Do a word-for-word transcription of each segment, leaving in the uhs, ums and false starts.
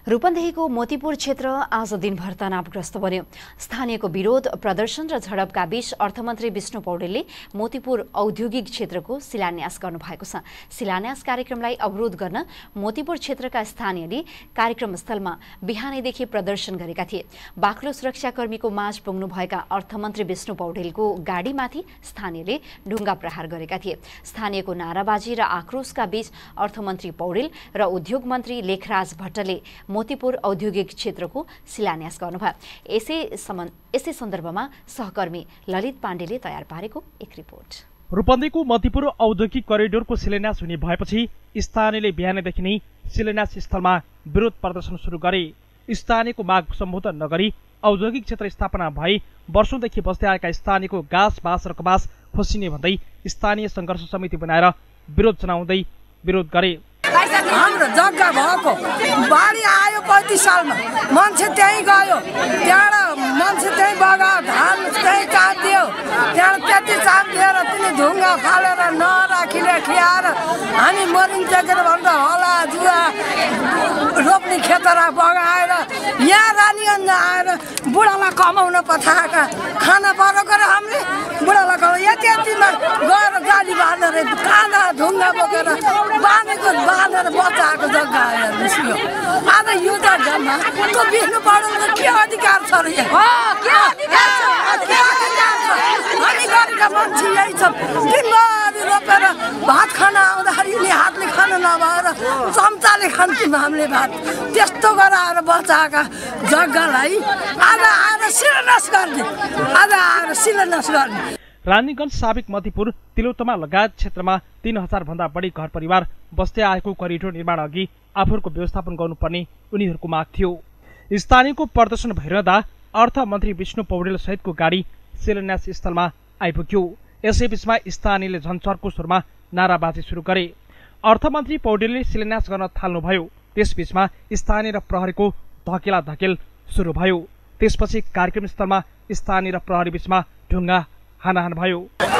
रूपन्देहीको मोतीपुर क्षेत्र आज दिनभर तनावग्रस्त बन्यो। स्थानीयको विरोध प्रदर्शन र झडपका बीच अर्थमन्त्री विष्णु पौडेलले मोतीपुर औद्योगिक क्षेत्रको शिलान्यास गर्नुभएको छ। शिलान्यास कार्यक्रमलाई अवरोध गर्न मोतीपुर क्षेत्रका स्थानीयले कार्यक्रमस्थलमा बिहानैदेखि प्रदर्शन गरेका थिए। बाक्लो सुरक्षाकर्मीको माझ पुग्नुभएका अर्थमन्त्री विष्णु पौडेलको गाडीमाथि स्थानीयले ढुङ्गा प्रहार गरेका थिए। स्थानीयको नाराबाजी र आक्रोशका बीच अर्थमन्त्री पौडेल र उद्योग मन्त्री लेखराज भट्टले मोतीपुर औद्योगिक क्षेत्रको शिलान्यास गर्नुभयो। यसै यसै सन्दर्भमा सहकर्मी ललित पाण्डेले तयार पारेको एक रिपोर्ट। रूपन्देहीको मोतीपुर औद्योगिक करिडोरको शिलान्यास हुने भएपछि स्थानीयले बिहानैदेखि नै शिलान्यास स्थलमा विरोध प्रदर्शन सुरु गरे। स्थानीयको माग सम्बोधन नगरी औद्योगिक क्षेत्र स्थापना भई वर्षौंदेखि बस्दै आएका स्थानीयको गाँस बाँस र कबास खोसिने भन्दै स्थानीय संघर्ष समिति बनाएर विरोध जनाउँदै विरोध गरे। हाम्रो जग्गा भएको बाढी आयो पैँतिस सालमा, मान्छे त्यहीँ गयो, त्यहाँबाट मान्छे त्यहीँ बगायो, धान त्यहीँ काटियो, त्यहाँ त्यति चापिएर तिनी ढुङ्गा फालेर नराखिले खियाएर हामी मरिन्छ के भन्छ होला जुवा रोप्ने खेतरा बगाएर यहाँ रानीगञ्ज आएर बुढालाई कमाउन पठाएका खाना परेको र हामीले बुढालाई कमाउ यति यतिमा गएर गाडी बाँधेर काँदा ढुङ्गा बोकेर बाँधेको बाँधेर बचाएको जग्गा आयो निस्क्यो। आज यो जग्गामा त्यो विष्णु पौडेलको के अधिकार छ र हामी गरेका मान्छे यही छ। दिनभरि रोपेर भात खान आउँदाखेरि हातले खान नभएर चम्चाले खान्थ्यौँ हामीले भात। त्यस्तो गराएर बचाएका जग्गालाई आज आएर शिलान्यास गर्ने आज आएर शिलान्यास गर्ने। रानीगञ्ज साबिक मतीपुर तिलोत्तमा लगायत क्षेत्रमा तीन हजार भन्दा बढी घर परिवार बस्दै आएको करिडोर निर्माण अघि आफूहरूको व्यवस्थापन गर्नुपर्ने उनीहरूको माग थियो। स्थानीयको प्रदर्शन भइरहँदा अर्थमन्त्री विष्णु पौडेल सहितको गाडी शिलान्यास स्थलमा आइपुग्यो। यसैबीचमा स्थानीयले झन्चर्को स्वरमा नाराबाजी सुरु गरे। अर्थमन्त्री पौडेलले शिलान्यास गर्न थाल्नुभयो। त्यसबीचमा स्थानीय र प्रहरीको धकेला धकेल सुरु भयो। त्यसपछि कार्यक्रमस्थलमा स्थानीय र प्रहरी बीचमा ढुङ्गा हानाहान भयो।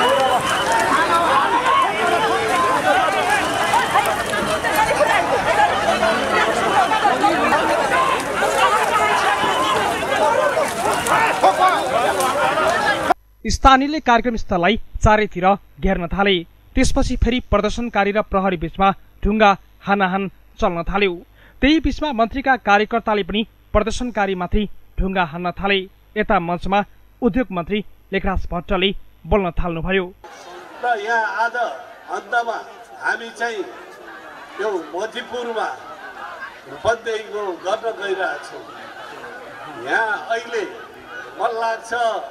स्थानीयले कार्यक्रमस्थललाई चारैतिर घेर्न थाले। त्यसपछि फेरि प्रदर्शनकारी र प्रहरी बीचमा ढुङ्गा हानाहान चल्न थाल्यो। त्यही बीचमा मन्त्रीका कार्यकर्ताले पनि प्रदर्शनकारीमाथि ढुङ्गा हान्न थाले। यता मञ्चमा उद्योग मन्त्री लेखराज भट्टले बोल्न थाल्नुभयो। र यहाँ आज अन्तमा हामी चाहिँ यो मोतीपुरमा रूपन्देहीको गर्न गइरहेछौँ। यहाँ अहिले मलाई लाग्छ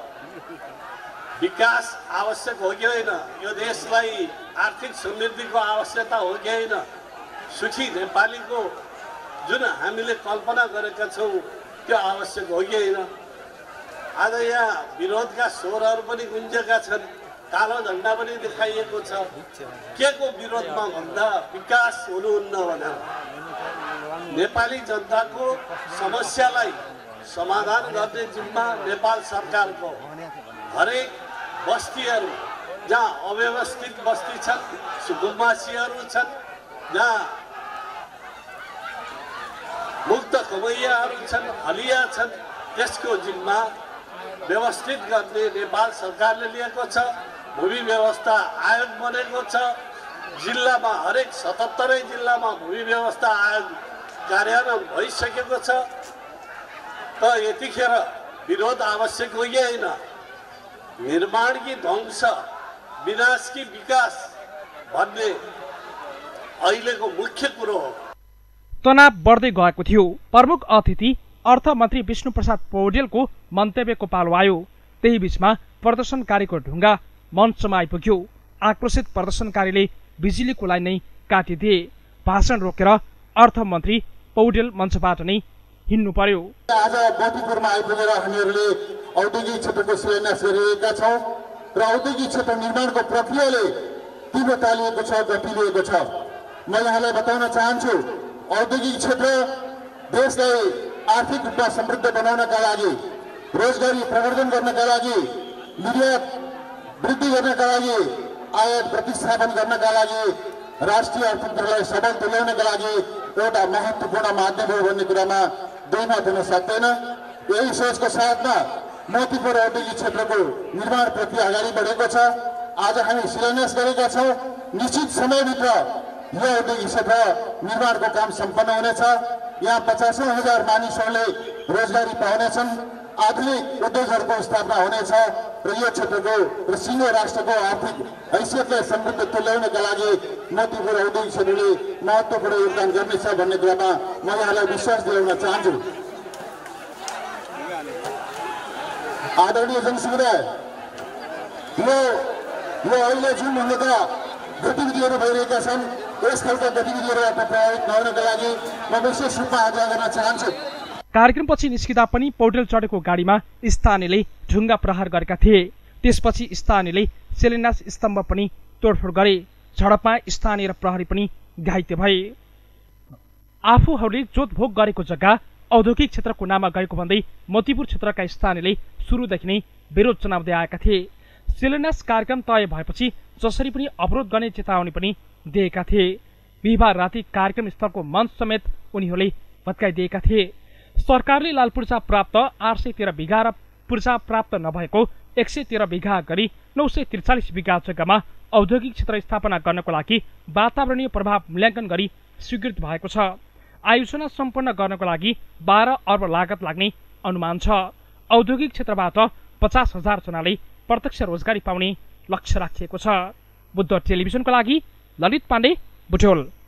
विकास आवश्यक हो कि होइन, यो देशलाई आर्थिक समृद्धिको आवश्यकता हो कि होइन, सुखी नेपालीको जुन हामीले कल्पना गरेका छौँ त्यो आवश्यक हो कि होइन। आज यहाँ विरोधका स्वरहरू पनि गुन्जेका छन्, कालो झन्डा पनि देखाइएको छ। के को विरोधमा भन्दा विकास हुनुहुन्न भनेर नेपाली जनताको समस्यालाई समाधान गर्ने जिम्मा नेपाल सरकारको। हरेक बस्तीहरू जहाँ अव्यवस्थित बस्ती छन्, सुकुम्बासीहरू छन्, जहाँ मुक्त कमैयाहरू छन्, हलिया छन्, त्यसको जिम्मा व्यवस्थित गर्ने नेपाल सरकारले लिएको छ। भूमि व्यवस्था आयोग बनेको छ। जिल्लामा हरेक सतहत्तरै जिल्लामा भूमि व्यवस्था आयोग कार्यान्वयन भइसकेको छ। त यतिखेर विरोध आवश्यक हो कि होइन, निर्माण कि ध्वंस, विनाश कि विकास भन्ने अहिलेको मुख्य कुरो हो। तनाव बढ्दै गएको थियो। प्रमुख अतिथि अर्थमन्त्री विष्णु प्रसाद पौडेलको मन्तव्यको पालो आयो। त्यही बीचमा प्रदर्शनकारीको ढुङ्गा मञ्चमा आइपुग्यो। आक्रोशित प्रदर्शनकारीले बिजुलीको लाइन नै काटिदिए। भाषण रोकेर अर्थमन्त्री पौडेल मञ्चबाट नै हिँड्नु पर्यो। आज मोतीपुरमा आइपुगेर हामीहरूले औद्योगिक क्षेत्रको शिलान्यास गरिरहेका छौँ र औद्योगिक क्षेत्र निर्माणको प्रक्रियाले तीव्रता लिएको छ, गति लिएको छ। म यहाँलाई बताउन चाहन्छु, औद्योगिक क्षेत्र देशलाई आर्थिक रूपमा समृद्ध बनाउनका लागि, रोजगारी प्रवर्धन गर्नका लागि, निर्यात वृद्धि गर्नका लागि, आयात प्रतिस्थापन गर्नका लागि, राष्ट्रिय अर्थतन्त्रलाई सबल तुल्याउनका लागि एउटा महत्त्वपूर्ण माध्यम हो भन्ने कुरामा दुई मत हुन सक्दैन। यही सोचको साथमा मोतीपुर औद्योगिक क्षेत्रको निर्माण प्रक्रिया अगाडि बढेको छ। आज हामी शिलान्यास गरेका छौँ। निश्चित समयभित्र यो औद्योगिक क्षेत्र निर्माणको काम सम्पन्न हुनेछ। यहाँ पचासौँ हजार मानिसहरूले रोजगारी पाउनेछन्। आधुनिक उद्योगहरूको स्थापना हुनेछ र यो क्षेत्रको र सिङ्गो राष्ट्रको आर्थिक हैसियतलाई समृद्ध तुल्याउनका लागि मोतीपुर औद्योगिक क्षेत्रले महत्त्वपूर्ण योगदान गर्नेछ भन्ने कुरामा म यहाँलाई विश्वास दिलाउन चाहन्छु। आदरणीय जनसमुदाय, यो यो अहिले जुन हुँदा गतिविधिहरू भइरहेका छन्, यस खालका गतिविधिहरूबाट प्रभावित नहुनका लागि म विशेष रूपमा आग्रह गर्न चाहन्छु। कार्यक्रमपछि निस्किँदा पनि पौडेल चढेको गाडीमा स्थानीयले ढुङ्गा प्रहार गरेका थिए। त्यसपछि स्थानीयले शिलान्यास स्तम्भ पनि तोडफोड गरे। झडपमा स्थानीय र प्रहरी पनि घाइते भए। आफूहरूले जोतभोग गरेको जग्गा औद्योगिक क्षेत्रको नाममा गएको भन्दै मोतीपुर क्षेत्रका स्थानीयले सुरुदेखि नै विरोध जनाउँदै आएका थिए। शिलान्यास कार्यक्रम तय भएपछि जसरी पनि अवरोध गर्ने चेतावनी पनि दिएका थिए। बिहिबार राति कार्यक्रम स्थलको मञ्च समेत उनीहरूले भत्काइदिएका थिए। सरकारले लाल पूर्जा प्राप्त आठ सय तेह्र बिघा र पूर्जा प्राप्त नभएको एक सय तेह्र बिघा गरी नौ सय त्रिचालिस बिघा जग्गामा औद्योगिक क्षेत्र स्थापना गर्नको लागि वातावरणीय प्रभाव मूल्याङ्कन गरी स्वीकृत भएको छ। आयोजना सम्पन्न गर्नको लागि बाह्र अर्ब लागत लाग्ने अनुमान छ। औद्योगिक क्षेत्रबाट पचास हजार जनाले प्रत्यक्ष रोजगारी पाउने लक्ष्य राखिएको छ। बुद्ध टेलिभिजनको लागि ललित पाण्डे, बुटोल।